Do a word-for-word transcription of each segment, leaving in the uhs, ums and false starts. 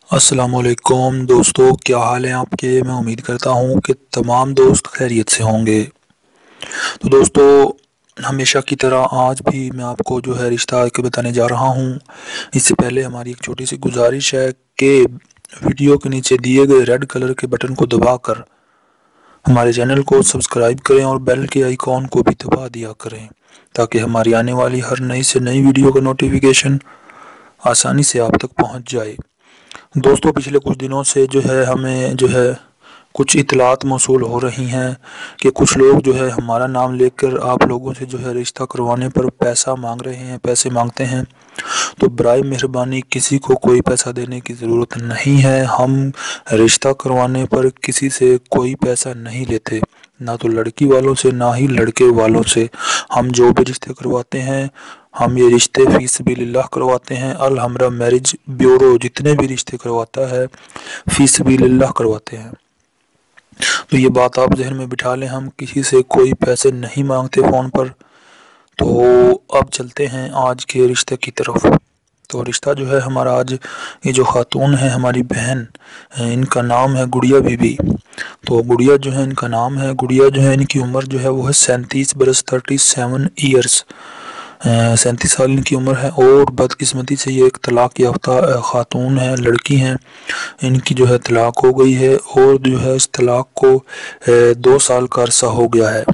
السلام علیکم دوستو، کیا حال ہیں آپ کے؟ میں امید کرتا ہوں کہ تمام دوست خیریت سے ہوں گے۔ تو دوستو، ہمیشہ کی طرح آج بھی میں آپ کو جو ہے رشتہ کے بتانے جا رہا ہوں۔ اس سے پہلے ہماری ایک چھوٹی سی گزارش ہے کہ ویڈیو کے نیچے دیے گئے ریڈ کلر کے بٹن کو دبا کر ہمارے چینل کو سبسکرائب کریں اور بیل کے آئیکن کو بھی دبا دیا کریں تاکہ ہماری آنے والی ہر نئی سے نئی ویڈیو کا نوٹیفیکیشن آسانی سے آپ تک پہنچ جائے۔ دوستو، پچھلے کچھ دنوں سے جو ہے ہمیں جو ہے کچھ اطلاعات موصول ہو رہی ہیں کہ کچھ لوگ جو ہے ہمارا نام لے کر آپ لوگوں سے جو ہے رشتہ کروانے پر پیسہ مانگ رہے ہیں، پیسے مانگتے ہیں۔ تو برائے مہربانی کسی کو کوئی پیسہ دینے کی ضرورت نہیں ہے۔ ہم رشتہ کروانے پر کسی سے کوئی پیسہ نہیں لیتے، نہ تو لڑکی والوں سے نہ ہی لڑکے والوں سے۔ ہم جو بھی رشتے کرواتے ہیں، ہم یہ رشتے فی سبیل اللہ کرواتے ہیں۔ الحمرا میرج بیورو جتنے بھی رشتے کرواتا ہے فی سبیل اللہ کرواتے ہیں۔ تو یہ بات آپ ذہن میں بٹھا لیں، ہم کسی سے کوئی پیسے نہیں مانگتے فون پر۔ تو اب چلتے ہیں آج کے رشتے کی طرف۔ تو رشتہ جو ہے ہمارا آج، یہ جو خاتون ہے ہماری بہن، ان کا نام ہے گڑیا بی بی۔ تو گڑیا جو ہے ان کا نام ہے، گڑیا جو ہے ان کی عمر جو ہے وہ ہے سینتیس برس، تھرٹی سیون ایئرس، سینتیس سال ان کی عمر ہے۔ اور بدقسمتی سے یہ ایک طلاق یافتہ خاتون ہے، لڑکی ہیں۔ ان کی جو ہے طلاق ہو گئی ہے اور جو ہے اس طلاق کو دو سال کا عرصہ ہو گیا ہے۔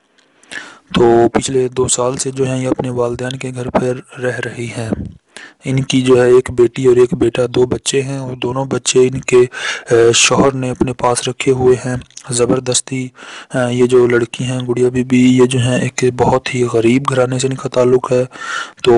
تو پچھلے دو سال سے جو ہے یہ اپنے والدین کے گھر پر رہ رہی ہیں۔ ان کی جو ہے ایک بیٹی اور ایک بیٹا، دو بچے ہیں، اور دونوں بچے ان کے شوہر نے اپنے پاس رکھے ہوئے ہیں زبردستی۔ یہ جو لڑکی ہیں گڑیا بی بی، یہ جو ہیں ایک بہت ہی غریب گھرانے سے ان کا تعلق ہے۔ تو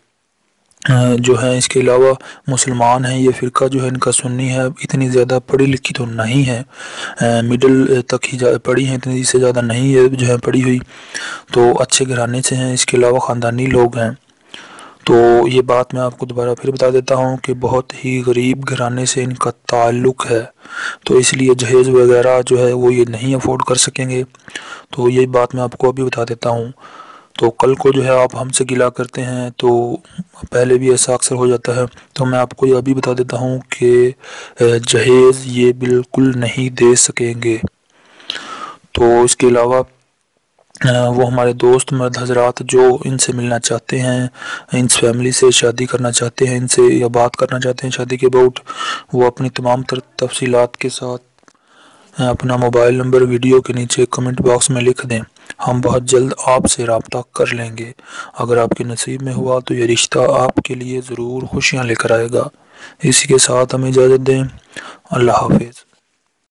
جو ہے اس کے علاوہ مسلمان ہیں، یہ فرقہ جو ہے ان کا سنی ہے۔ اتنی زیادہ پڑھی لکھی تو نہیں ہے، مڈل تک ہی پڑھی ہیں، اتنی سے زیادہ نہیں ہے جو ہے پڑھی ہوئی۔ تو اچھے گھرانے سے ہیں، اس کے علاوہ خاندانی لوگ ہیں۔ تو یہ بات میں آپ کو دوبارہ پھر بتا دیتا ہوں کہ بہت ہی غریب گھرانے سے ان کا تعلق ہے، تو اس لیے جہیز وغیرہ جو ہے وہ یہ نہیں افورڈ کر سکیں گے۔ تو یہ بات میں آپ کو ابھی بتا دیتا ہوں۔ تو کل کو جو ہے آپ ہم سے گلہ کرتے ہیں، تو پہلے بھی ایسا اکثر ہو جاتا ہے، تو میں آپ کو یہ ابھی بتا دیتا ہوں کہ جہیز یہ بالکل نہیں دے سکیں گے۔ تو اس کے علاوہ وہ ہمارے دوست مرد حضرات جو ان سے ملنا چاہتے ہیں، ان فیملی سے شادی کرنا چاہتے ہیں، ان سے یا بات کرنا چاہتے ہیں شادی کے اباؤٹ، وہ اپنی تمام تر تفصیلات کے ساتھ اپنا موبائل نمبر ویڈیو کے نیچے کمنٹ باکس میں لکھ دیں۔ ہم بہت جلد آپ سے رابطہ کر لیں گے۔ اگر آپ کے نصیب میں ہوا تو یہ رشتہ آپ کے لیے ضرور خوشیاں لے کر آئے گا۔ اسی کے ساتھ ہمیں اجازت دیں۔ اللہ حافظ۔